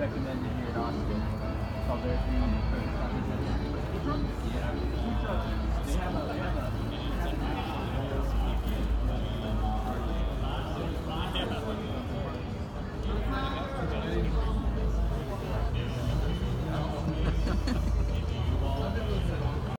recommended here in Austin. It's called Their Food. Yeah. They have a